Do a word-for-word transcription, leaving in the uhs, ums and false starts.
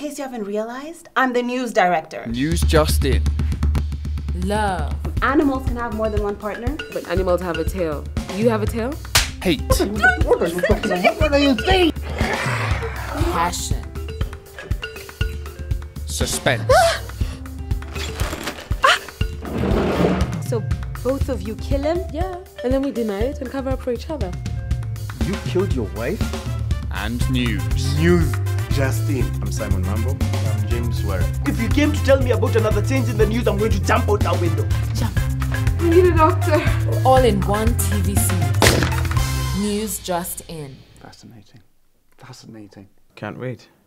case you haven't realized, I'm the news director. News just in. Love. Animals can have more than one partner. But animals have a tail. You have a tail? Hate. What are you talking about? What are you saying? Passion. Suspense. So both of you kill him? Yeah. And then we deny it and cover up for each other. You killed your wife? And news. News Justine. I'm Simon Mambo. I'm James Ware. If you came to tell me about another change in the news, I'm going to jump out that window. Jump. We need a doctor. All in one T V series. News just in. Fascinating. Fascinating. Can't wait.